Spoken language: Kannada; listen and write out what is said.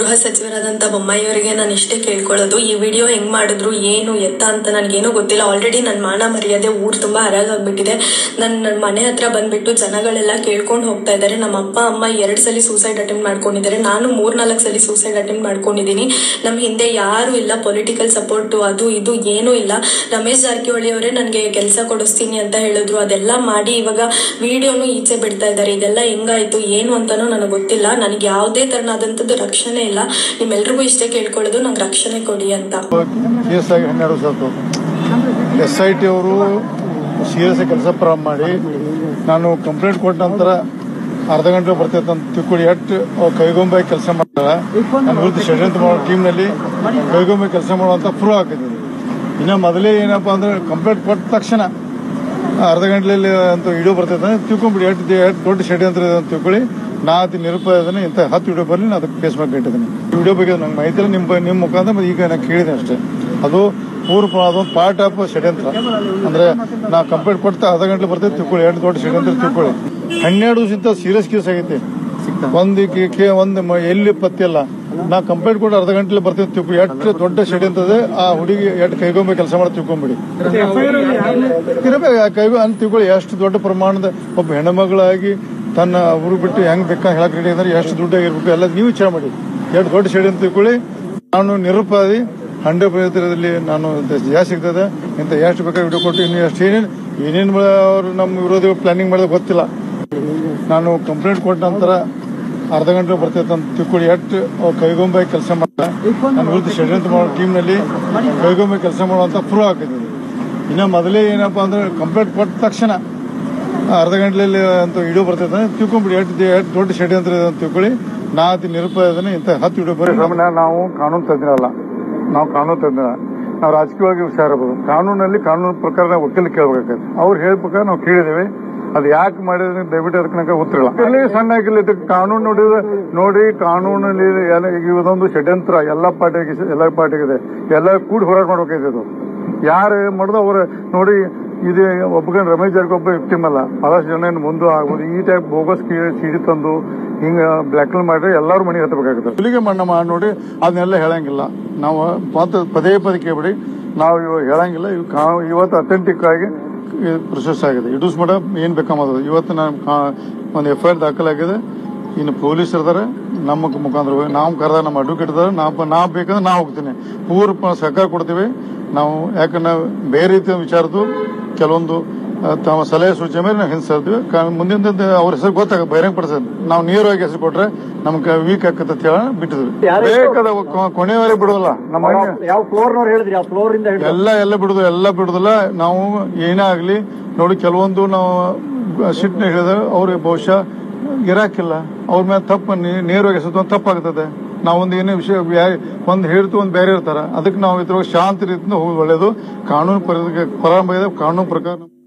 ಗೃಹ ಸಚಿವರಾದಂತ ಬೊಮ್ಮಾಯಿ ಅವರಿಗೆ ನಾನು ಇಷ್ಟೇ ಕೇಳ್ಕೊಳ್ಳೋದು, ಈ ವಿಡಿಯೋ ಹೆಂಗ್ ಮಾಡಿದ್ರು ಏನು ಎತ್ತ ಅಂತ ನನ್ಗೇನು ಗೊತ್ತಿಲ್ಲ. ಆಲ್ರೆಡಿ ನನ್ನ ಮಾನ ಮರ್ಯಾದೆ ಊರ್ ತುಂಬಾ ಹರಾಗಾಗ್ಬಿಟ್ಟಿದೆ. ನನ್ನ ಮನೆ ಹತ್ರ ಬಂದ್ಬಿಟ್ಟು ಜನಗಳೆಲ್ಲ ಕೇಳ್ಕೊಂಡು ಹೋಗ್ತಾ ಇದ್ದಾರೆ. ನಮ್ಮ ಅಪ್ಪ ಅಮ್ಮ 2 ಸಲ ಸೂಸೈಡ್ ಅಟೆಂಪ್ಟ್ ಮಾಡ್ಕೊಂಡಿದ್ದಾರೆ. ನಾನು 3-4 ಸಲ ಸೂಸೈಡ್ ಅಟೆಂಪ್ಟ್ ಮಾಡ್ಕೊಂಡಿದ್ದೀನಿ. ನಮ್ಮ ಹಿಂದೆ ಯಾರು ಇಲ್ಲ, ಪೊಲಿಟಿಕಲ್ ಸಪೋರ್ಟ್ ಅದು ಇದು ಏನೂ ಇಲ್ಲ. ರಮೇಶ್ ಜಾರಕಿಹೊಳಿ ಅವರೇ ನನಗೆ ಕೆಲಸ ಕೊಡಿಸ್ತೀನಿ ಅಂತ ಹೇಳಿದ್ರು. ಅದೆಲ್ಲ ಮಾಡಿ ಇವಾಗ ವಿಡಿಯೋನು ಈಚೆ ಬಿಡ್ತಾ ಇದ್ದಾರೆ. ಇದೆಲ್ಲ ಹೆಂಗಾಯ್ತು ಏನು ಅಂತಾನೂ ನನಗೆ ಗೊತ್ತಿಲ್ಲ. ನನಗೆ ಯಾವುದೇ ತರನಾದಂಥದ್ದು ರಕ್ಷಣೆ ಇಲ್ಲ. ನಿಮ್ಮೆಲ್ರಿಗೂ ಇಷ್ಟೇ ಕೇಳ್ಕೊಳ್ಳೋದು, ನಂಗೆ ರಕ್ಷಣೆ ಕೊಡಿ ಅಂತ. ಕೇಸ್ ಆಗಿ 12 ವರ್ಷ ಆಯ್ತು. SIT ಅವರು ಸೀರಿಯಸ್ ಕೆಲಸ ಪ್ರಾರಂಭ ಮಾಡಿ ನಾನು ಕಂಪ್ಲೇಂಟ್ ಕೊಟ್ಟ ನಂತರ ಅರ್ಧ ಗಂಟೆ ಬರ್ತೈತೆ ಅಂತ ತಿಳ್ಕೊಳ್ಳಿ. ಕೈಗೊಂಬೆ ಕೆಲಸ ಮಾಡ್ತಾಳೆ. ನನ್ನ ವಿರುದ್ಧ ಷಡ್ಯಂತ್ರ ಮಾಡೋ ಟೀಮ್ನಲ್ಲಿ ಕೈಗೊಂಬೆ ಕೆಲಸ ಮಾಡುವಂತ ಪ್ರೂವ್ ಆಗ್ತದೆ. ಇನ್ನು ಮೊದಲೇ ಏನಪ್ಪಾ ಅಂದ್ರೆ ಕಂಪ್ಲೇಂಟ್ ಕೊಟ್ಟ ತಕ್ಷಣ ಅರ್ಧ ಗಂಟೆಯಲ್ಲಿ ಅಂತ ವಿಡಿಯೋ ಬರ್ತೈತೆ ತಿಳ್ಕೊಂಬಿಡಿ. ಎಷ್ಟು ದೊಡ್ಡ ಷಡ್ಯಂತ್ರ ಇದೆ ಅಂತ ತಿಳ್ಕೊಳ್ಳಿ. ನಾ ಅತಿ ನಿರುಪಾಯದನೆ ಇಂಥ 10 ವಿಡಿಯೋ ಬರಲಿ, ನಾನು ಅದಕ್ಕೆ ಕೇಸ್ ಮಾಡಿ ಇಟ್ಟಿದ್ದೀನಿ. ವಿಡಿಯೋ ಬಗ್ಗೆ ನಂಗೆ ಮಾಹಿತಿ ಇಲ್ಲ. ನಿಮ್ಮ ಮುಖಾಂತರ ಈಗ ನಾನು ಕೇಳಿದೆ ಅಷ್ಟೇ. ಅದು ಅದೊಂದು ಪಾರ್ಟ್ ಆಫ್ ಷಡ್ಯಂತ್ರ. ಅಂದ್ರೆ ನಾ ಕಂಪ್ಲೇಂಟ್ ಕೊಡ್ತಾ ಅರ್ಧ ಗಂಟೆ ಬರ್ತೈತೆ ತಿಳ್ಕೊಳ್ಳಿ. ಎಷ್ಟು ದೊಡ್ಡ ಷಡ್ಯಂತ್ರ ತಿಳ್ಕೊಳ್ಳಿ. 12 ದಿವಸದಿಂದ ಸೀರಿಯಸ್ ಕೇಸ್ ಆಗೈತಿ. ಒಂದು ಎಲ್ಲಿ ಪತ್ತಿಲ್ಲ. ನಾ ಕಂಪ್ಲೇಂಟ್ ಕೊಟ್ಟು ಅರ್ಧ ಗಂಟೆ ಬರ್ತೈತೆ ತಿಳ್ಕೊಳ್ಳಿ. ಎಷ್ಟು ದೊಡ್ಡ ಷಡ್ಯಂತ್ರ ಇದೆ. ಆ ಹುಡುಗಿ ಎಷ್ಟು ಕೈಗೊಂಬೆ ಕೆಲಸ ಮಾಡಿ ತಿಳ್ಕೊಂಬಿಡಿ. ಕೈಗೊ ಅಂತ ತಿಳ್ಕೊಳ್ಳಿ. ಎಷ್ಟು ದೊಡ್ಡ ಪ್ರಮಾಣದ ಒಬ್ಬ ಹೆಣ್ಮಗಳಾಗಿ ತನ್ನ ಊರು ಬಿಟ್ಟು ಹೆಂಗ್ ಬೇಕಾ ಹೇಳಕ್ ರೆಡಿ ಅಂದ್ರೆ ಎಷ್ಟು ದುಡ್ಡಾಗಿರ್ಬೇಕು ಎಲ್ಲ ನೀವು ವಿಚಾರ ಮಾಡಿ. ಎಷ್ಟು ದೊಡ್ಡ ಷಡ್ಯಂತ್ರ ತಿಳ್ಕೊಳ್ಳಿ. ನಾನು ನಿರುಪಾದಿ 100% ನಾನು ಜಾಸ್ತಿ ಸಿಗ್ತದೆ. ಇಂಥ ಎಷ್ಟು ಬೇಕಾಗಿ ವಿಡಿಯೋ ಕೊಟ್ಟು ಇನ್ನು ಎಷ್ಟು ಏನೇನು ಅವರು ನಮ್ಮ ವಿರೋಧಿಗಳು ಪ್ಲಾನಿಂಗ್ ಮಾಡಿದ್ರೆ ಗೊತ್ತಿಲ್ಲ. ನಾನು ಕಂಪ್ಲೇಂಟ್ ಕೊಟ್ಟ ನಂತರ ಅರ್ಧ ಗಂಟೆ ಬರ್ತೈತೆ ಅಂತ ತಿಳ್ಕೊಳ್ಳಿ. ಎಷ್ಟು ಕೈಗೊಂಬೆ ಕೆಲಸ ಮಾಡ್ತಾರೆ. ನನ್ನ ವಿರುದ್ಧ ಷಡ್ಯಂತ್ರ ಮಾಡೋ ಟೀಮ್ನಲ್ಲಿ ಕೈಗೊಂಬೆ ಕೆಲಸ ಮಾಡುವಂತ ಪ್ರೂವ್ ಆಗ್ತದೆ. ಇನ್ನು ಮೊದಲೇ ಏನಪ್ಪಾ ಅಂದ್ರೆ ಕಂಪ್ಲೇಂಟ್ ಕೊಟ್ಟ ತಕ್ಷಣ ಅರ್ಧ ಗಂಟೆಯಲ್ಲಿ ಅಂತ ವಿಡಿಯೋ ಬರ್ತೈತೆ ತಿಳ್ಕೊಂಬಿಡಿ. ಎಷ್ಟು ದೊಡ್ಡ ಷಡ್ಯಂತ್ರ ಇದೆ ಅಂತ ತಿಳ್ಕೊಳ್ಳಿ. ನಾ ಅತಿ ನಿರುಪಾಯದನೆ ಇಂಥ 10 ವಿಡಿಯೋ ಬರೀ ನಾವು ಕಾನೂನು ತಜ್ಞರಲ್ಲ. ನಾವು ಕಾನೂನು ತಜ್ಞ. ನಾವು ರಾಜಕೀಯವಾಗಿ ಹುಷಾರ್ ಇರ್ಬೋದು. ಕಾನೂನು ಪ್ರಕಾರ ನಾವು ವಕೀಲ ಕೇಳಬೇಕಾಗ್ತದೆ. ಅವ್ರು ಹೇಳ ಪ್ರಕಾರ ನಾವು ಕೇಳಿದೇವೆ. ಅದು ಯಾಕೆ ಮಾಡಿದ್ರೆ ದಯವಿಟ್ಟು ಅದಕ್ಕೆ ನಂಗೆ ಉತ್ತರಿಲ್ಲ. ಇಲ್ಲಿ ಸಣ್ಣ ಆಗಿಲ್ಲ. ಇದಕ್ಕೆ ಕಾನೂನು ನೋಡಿ ಕಾನೂನಲ್ಲಿ ಇದೊಂದು ಷಡ್ಯಂತ್ರ ಎಲ್ಲ ಪಾರ್ಟಿಗಿದೆ. ಎಲ್ಲ ಕೂಡಿ ಹೋರಾಟ ಮಾಡ್ಬೇಕಾಯ್ತು. ಯಾರು ಮಾಡೋದು ಅವ್ರ ನೋಡಿ. ಇದು ಒಬ್ಬಗಂಡು ರಮೇಶ್ ಜಾರಕಿಹೊಳಿ ಒಬ್ಬ ವಿಕ್ಟಿಮ್ ಅಲ್ಲ. ಬಹಳಷ್ಟು ಜನ ಮುಂದೆ ಆಗ್ಬೋದು. ಈ ಟೈಪ್ ಬೋಗಸ್ ಸಿಡಿ ತಂದು ಹಿಂಗ ಬ್ಲಾಕ್ ಮೇಲ್ ಮಾಡಿದ್ರೆ ಎಲ್ಲರೂ ಮನೆಗೆ ಹತ್ತಬೇಕಾಗುತ್ತೆ. ಇಲ್ಲಿಗೆ ಮಣ್ಣ ಮಾಡಿ ನೋಡಿ. ಅದನ್ನೆಲ್ಲ ಹೇಳಂಗಿಲ್ಲ. ನಾವು ಪದೇ ಕೇಳ್ಬಿಡಿ. ನಾವು ಇವಾಗ ಹೇಳಂಗಿಲ್ಲ. ಇವತ್ತು ಅಥೆಂಟಿಕ್ ಆಗಿ ಪ್ರೊಸೆಸ್ ಆಗಿದೆ. ಇಡೂಸ್ ಮೇಡ ಏನ್ ಬೇಕಾಗೋದು. ಇವತ್ತು ಒಂದು FIR ದಾಖಲಾಗಿದೆ. ಇನ್ನು ಪೊಲೀಸ್ ಇರ್ತಾರೆ. ನಮ್ಮ ಮುಖಾಂತರ ನಾವು ಕರೆದ ನಮ್ಮ ಅಡ್ವೊಕೇಟ್ ಇದಾರೆ. ನಾ ಬೇಕಂದ್ರೆ ನಾ ಹೋಗ್ತೀನಿ. ಪೂರ್ವ ಸಹಕಾರ ಕೊಡ್ತೀವಿ ನಾವು. ಯಾಕಂದ್ರೆ ಬೇರೆ ರೀತಿಯ ವಿಚಾರದ್ದು ಕೆಲವೊಂದು ತಮ್ಮ ಸಲಹೆ ಸೂಚನೆ ಮೇಲೆ ನಾವು ಹಿಂದಿರ್ತೀವಿ. ಮುಂದಿನ ಅವ್ರ ಹೆಸರು ಗೊತ್ತಾಗ ಬಹಿರಂಗ ಪಡಿಸೋದು. ನಾವು ನೇರವಾಗಿ ಹೆಸರು ಕೊಟ್ರೆ ನಮ್ಗೆ ವೀಕ್ ಆಕತ್ತ ಅಂತ ಹೇಳಿ ಬಿಟ್ಟಿದ್ವಿ. ಬೇಕಾದ ಕೊನೆಯವರೆಗೆ ಬಿಡೋಲ್ಲ. ನಮ್ಮ ಎಲ್ಲ ಬಿಡುದಿಲ್ಲ. ನಾವು ಏನೇ ಆಗ್ಲಿ ನೋಡಿ. ಕೆಲವೊಂದು ನಾವು ಸಿಟ್ನ ಹೇಳಿದ್ರೆ ಅವ್ರಿಗೆ ಬಹುಶಃ ಇರಾಕಿಲ್ಲ. ಅವ್ರ ಮೇಲೆ ತಪ್ಪು ನೇರವಾಗಿ ಹೆಸರು ತಪ್ಪಾಗ್ತದೆ. ನಾವೊಂದು ಏನೇ ವಿಷಯ ಒಂದು ಹೇಳ್ತು ಒಂದು ಬೇರೆ ಇರ್ತಾರ. ಅದಕ್ಕೆ ನಾವು ಇದ್ರ ಶಾಂತಿ ರೀತಿಯಿಂದ ಹೋಗೋದು ಒಳ್ಳೇದು. ಕಾನೂನು ಪ್ರಾರಂಭ ಇದೆ. ಕಾನೂನು ಪ್ರಕಾರ